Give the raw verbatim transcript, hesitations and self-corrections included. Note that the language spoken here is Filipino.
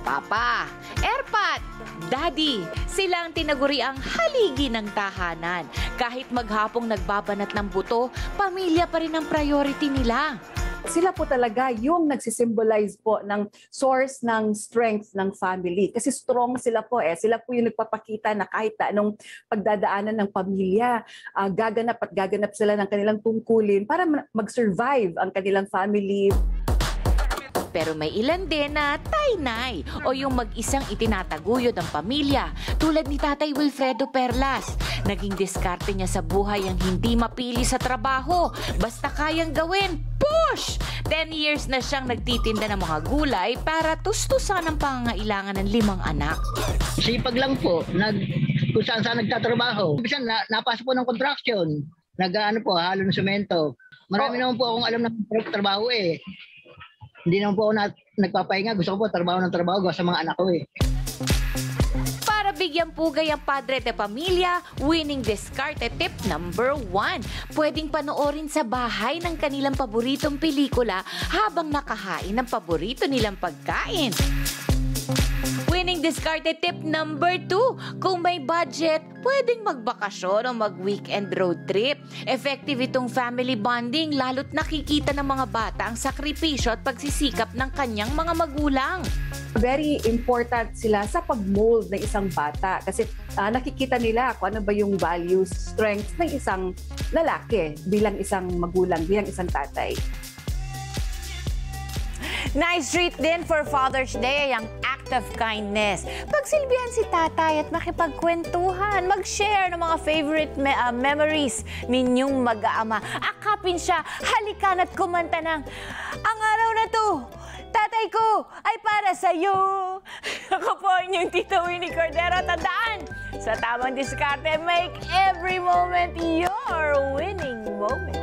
Papa, Erpat, Daddy, sila ang tinaguri ang haligi ng tahanan. Kahit maghapong nagbabanat ng buto, pamilya pa rin ang priority nila. Sila po talaga yung nagsisimbolize po ng source ng strength ng family. Kasi strong sila po eh. Sila po yung nagpapakita na kahit na anong pagdadaanan ng pamilya, uh, gaganap at gaganap sila ng kanilang tungkulin para mag-survive ang kanilang family. Pero may ilan din na tainay o yung mag-isang itinataguyod ang pamilya tulad ni Tatay Wilfredo Perlas. Naging diskarte niya sa buhay ang hindi mapili sa trabaho. Basta kayang gawin, push! Ten years na siyang nagtitinda ng mga gulay para tustusan ang pangangailangan ng limang anak. Sipag lang po, nag, kung saan saan nagtatrabaho. Bisan na, napasok po ng construction, nag-ano po, halo ng semento. Marami naman po akong alam ng trabaho eh. Hindi naman po ako na, nagpapahinga. Gusto ko po trabaho ng trabaho sa mga anak ko eh. Para bigyang pugay ang padre de pamilya, winning diskarte tip number one. Pwedeng panoorin sa bahay ng kanilang paboritong pelikula habang nakahain ng paborito nilang pagkain. Winning diskarte tip number two. Kung may budget, pwedeng magbakasyon o mag-weekend road trip. Effective itong family bonding lalo't nakikita ng mga bata ang sakripisyo at pagsisikap ng kanyang mga magulang. Very important sila sa pag-mold ng isang bata kasi uh, nakikita nila kung ano ba yung values, strengths ng isang lalaki bilang isang magulang, bilang isang tatay. Nice treat din for Father's Day ang act of kindness. Pagsilbihan si tatay at makipagkwentuhan, mag-share ng mga favorite me uh, memories ninyong mag-aama. Akapin siya, halikan at kumanta ng, "Ang araw na to, tatay ko ay para sa'yo." Ako po inyong Tita Winnie Cordero. Tandaan, sa tamang diskarte, make every moment your winning moment.